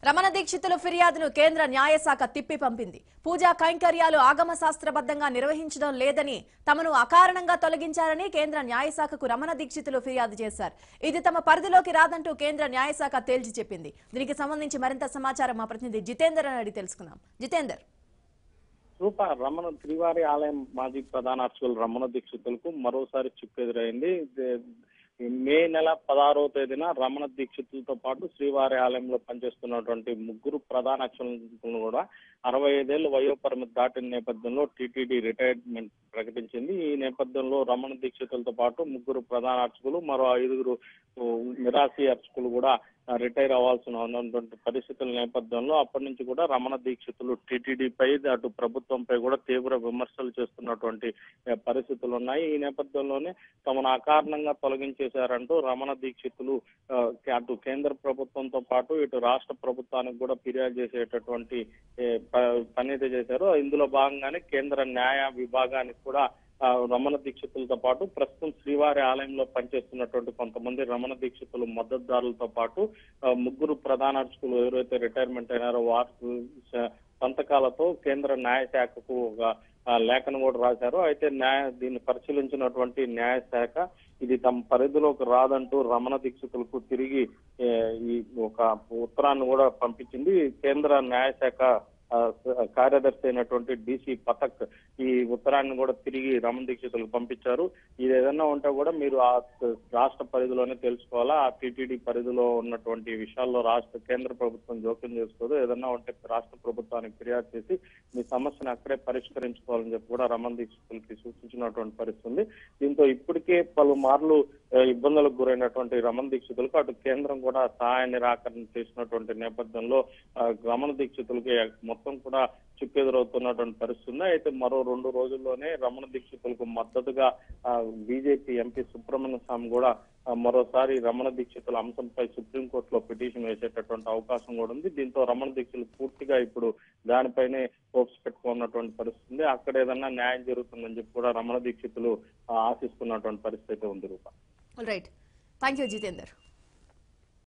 రమణ దీక్షితుల ఫిర్యాదును కేంద్ర న్యాయశాఖ తిప్పి పంపింది. పూజా కైంకర్యాలు ఆగమ శాస్త్రబద్ధంగా నిర్వహించడం లేదని, తమను అకారణంగా తొలగించారని కేంద్ర న్యాయశాఖకు రమణ దీక్షితులు ఫిర్యాదు చేశారు. ఇది తమ పరిధిలోకి రాదంటూ కేంద్ర న్యాయశాఖ తేల్చి చెప్పింది. దీనికి సంబంధించి మరింత సమాచారం మా ప్రతినిధి జితేందర్ అని అడిగి తెలుసుకుందాం. జితేందర్, రమణ శ్రీవారి ఆలయం మాజీ ప్రధాన అర్చకులు రమణ దీక్షితులకు మరోసారి చిక్కెదురైంది. మే నెల 16వ తేదీన రమణ దీక్షితులతో పాటు శ్రీవారి ఆలయంలో పనిచేస్తున్నటువంటి ముగ్గురు ప్రధాన అర్చకులను కూడా 65 ఏళ్ల వయోపరిమితి దాటిన నేపథ్యంలో టీటీడీ రిటైర్మెంట్ ప్రకటించింది. ఈ నేపథ్యంలో రమణ దీక్షితులతో పాటు ముగ్గురు ప్రధాన అర్చకులు, మరో 5 నిరాశీ అర్చకులు కూడా రిటైర్ అవ్వాల్సిన ఉన్నటువంటి పరిస్థితుల నేపథ్యంలో అప్పటి నుంచి కూడా రమణ దీక్షితులు టీటీడీపై అటు ప్రభుత్వంపై కూడా తీవ్ర విమర్శలు చేస్తున్నటువంటి పరిస్థితులు ఉన్నాయి. ఈ నేపథ్యంలోనే తమను అకారణంగా తొలగించేశారంటూ రమణ దీక్షితులు అటు కేంద్ర ప్రభుత్వంతో పాటు ఇటు రాష్ట్ర ప్రభుత్వానికి కూడా ఫిర్యాదు చేసేటటువంటి పని అయితే చేశారు. ఇందులో భాగంగానే కేంద్ర న్యాయ విభాగానికి కూడా రమణ దీక్షితులతో పాటు ప్రస్తుతం శ్రీవారి ఆలయంలో పనిచేస్తున్నటువంటి కొంతమంది రమణ దీక్షితులు మద్దతుదారులతో పాటు ముగ్గురు ప్రధాన అర్చకులు ఎవరైతే రిటైర్మెంట్ అయినారో వారి సంతకాలతో కేంద్ర న్యాయశాఖకు ఒక లేఖను కూడా రాశారు. అయితే దీన్ని పరిశీలించినటువంటి న్యాయశాఖ ఇది తమ పరిధిలోకి రాదంటూ రమణ దీక్షితులకు తిరిగి ఈ ఒక ఉత్తరాన్ని కూడా పంపించింది. కేంద్ర న్యాయశాఖ కార్యదర్శి అయినటువంటి డిసి పథక్ ఈ ఉత్తరాన్ని కూడా తిరిగి రమణ దీక్షితులకు పంపించారు. ఇది ఏదన్నా ఉంటే కూడా మీరు ఆ రాష్ట్ర పరిధిలోనే తెలుసుకోవాలా, ఆ టీటీడీ పరిధిలో ఉన్నటువంటి విషయాల్లో కేంద్ర ప్రభుత్వం జోక్యం చేసుకోదు. ఏదన్నా ఉంటే రాష్ట్ర ప్రభుత్వానికి ఫిర్యాదు చేసి మీ సమస్యను అక్కడే పరిష్కరించుకోవాలని చెప్పి కూడా రమణ దీక్షితులకి సూచించినటువంటి పరిస్థితి ఉంది. దీంతో ఇప్పటికే పలుమార్లు ఇబ్బందులకు గురైనటువంటి రమణ దీక్షితులకు అటు కేంద్రం కూడా సహాయ నిరాకరణ చేసినటువంటి నేపథ్యంలో రమణ దీక్షితులకి మొత్తం కూడా చుక్కెదురవుతున్నటువంటి పరిస్థితి ఉంది. అయితే మరో 2 రోజుల్లోనే రమణ దీక్షితులకు మద్దతుగా బీజేపీ ఎంపీ సుబ్రహ్మణ్య స్వామి కూడా మరోసారి రమణ దీక్షితుల అంశంపై సుప్రీంకోర్టులో పిటిషన్ వేసేటటువంటి అవకాశం కూడా ఉంది. దీంతో రమణ దీక్షితులు పూర్తిగా ఇప్పుడు దానిపైనే హోప్స్ పెట్టుకున్నటువంటి పరిస్థితి ఉంది. అక్కడ ఏదన్నా న్యాయం జరుగుతుందని చెప్పి కూడా రమణ దీక్షితులు ఆశిస్తున్నటువంటి పరిస్థితి ఉంది. Rupa, right, thank you Jitender.